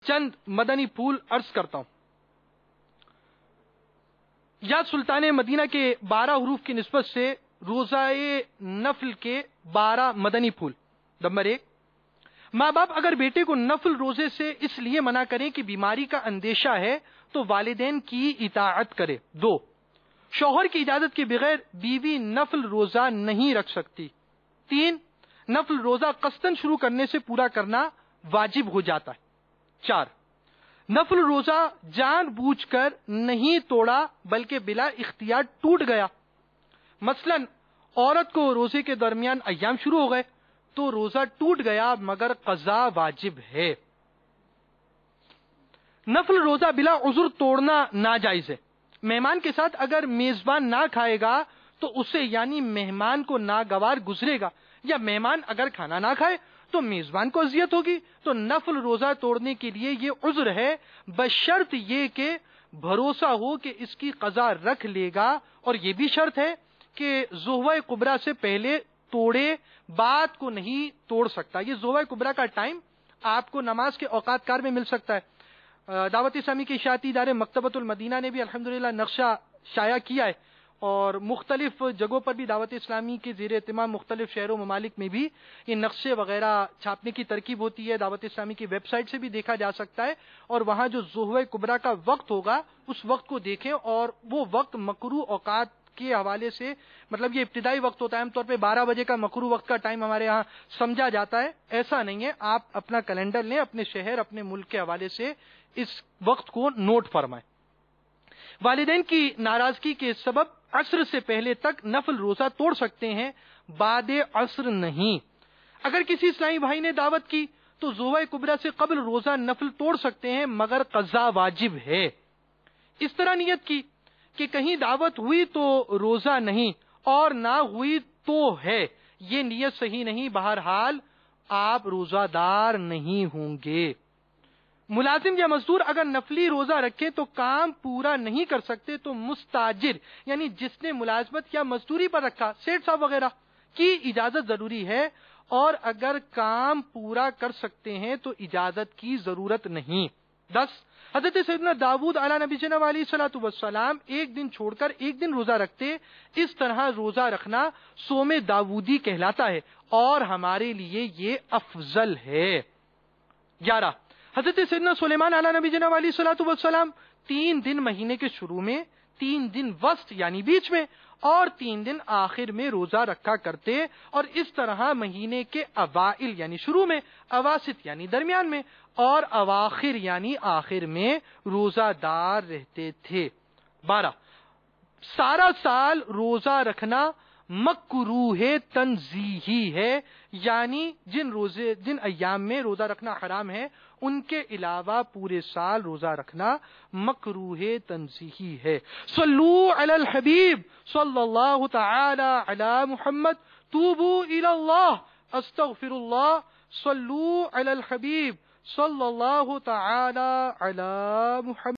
چند مدنی پھول عرض کرتا ہوں. یا سلطان مدینہ کے 12 حروف کی نسبت سے روزہ نفل کے 12 مدنی پھول. نمبر 1، ماں باپ اگر بیٹے کو نفل روزے سے اس لیے منع کریں کہ بیماری کا اندیشہ ہے تو والدین کی اطاعت کرے. 2، شوہر کی اجازت کے بغیر بیوی نفل روزہ نہیں رکھ سکتی. 3، نفل روزہ قصداً شروع کرنے سے پورا کرنا واجب ہو جاتا ہے. 4، نفل روزہ جان بوجھ کر نہیں توڑا بلکہ بلا اختیار ٹوٹ گیا. مثلا عورت کو روزے کے درمیان ایام شروع ہو گئے تو روزہ ٹوٹ گیا مگر قضا واجب ہے. نفل روزہ بلا عذر توڑنا ناجائز ہے. مہمان کے ساتھ اگر میزبان نہ کھائے گا تو اسے یعنی مہمان کو ناگوار گزرے گا، یا مہمان اگر کھانا نہ کھائے تو میزبان کو اذیت ہوگی. تو نفل روزہ توڑنے کے لیے یہ عذر ہے، بشرط یہ کہ بھروسہ ہو کہ اس کی قضا رکھ لے گا، اور یہ بھی شرط ہے کہ ظہر کبریٰ سے پہلے توڑے، بعد کو نہیں توڑ سکتا. یہ ظہر کبریٰ کا ٹائم آپ کو نماز کے اوقات کار میں مل سکتا ہے. دعوت اسلامی کے اشاعتی ادارے مکتبۃ المدینہ نے بھی الحمدللہ نقشہ شائع کیا ہے، اور مختلف جگہوں پر بھی دعوت اسلامی کے زیر اہتمام مختلف شہروں و ممالک میں بھی یہ نقشے وغیرہ چھاپنے کی ترکیب ہوتی ہے. دعوت اسلامی کی ویب سائٹ سے بھی دیکھا جا سکتا ہے، اور وہاں جو ظہر کبریٰ کا وقت ہوگا اس وقت کو دیکھیں. اور وہ وقت مکروہ اوقات کے حوالے سے، مطلب یہ ابتدائی وقت ہوتا ہے، عام طور پہ 12 بجے کا مکروہ وقت کا ٹائم ہمارے ہاں سمجھا جاتا ہے. ایسا نہیں ہے، آپ اپنا کیلنڈر لیں، اپنے شہر اپنے ملک کے حوالے سے اس وقت کو نوٹ فرمائیں. والدین کی ناراضگی کے سبب عصر سے پہلے تک نفل روزہ توڑ سکتے ہیں، بعد عصر نہیں. اگر کسی اسلامی بھائی نے دعوت کی تو ظہر کبریٰ سے قبل روزہ نفل توڑ سکتے ہیں مگر قضا واجب ہے. اس طرح نیت کی کہ کہیں دعوت ہوئی تو روزہ نہیں اور نہ ہوئی تو ہے، یہ نیت صحیح نہیں، بہرحال آپ روزہ دار نہیں ہوں گے. ملازم یا مزدور اگر نفلی روزہ رکھے تو کام پورا نہیں کر سکتے تو مستاجر یعنی جس نے ملازمت یا مزدوری پر رکھا، سیٹ صاحب وغیرہ، کی اجازت ضروری ہے، اور اگر کام پورا کر سکتے ہیں تو اجازت کی ضرورت نہیں. 10، حضرت سیدنا داؤد علیہ نبی جناب علیہ الصلوۃ والسلام ایک دن چھوڑ کر ایک دن روزہ رکھتے. اس طرح روزہ رکھنا صوم داودی کہلاتا ہے اور ہمارے لیے یہ افضل ہے. 11، حضرت سیدنا سلیمان علیہ نبی جناب علیہ الصلوۃ والسلام 3 دن مہینے کے شروع میں، 3 دن وسط یعنی بیچ میں، اور 3 دن آخر میں روزہ رکھا کرتے، اور اس طرح مہینے کے اوائل یعنی شروع میں، اواسط یعنی درمیان میں، اور اواخر یعنی آخر میں روزہ دار رہتے تھے. 12، سارا سال روزہ رکھنا مکروہ تنزیہی ہے، یعنی جن ایام میں روزہ رکھنا حرام ہے ان کے علاوہ پورے سال روزہ رکھنا مکروہ تنزیہی ہے. صلو علی الحبیب صلی اللہ تعالی علی محمد، توبوا الی اللہ استغفر اللہ. صلو علی الحبیب صلی اللہ تعالی علی محمد.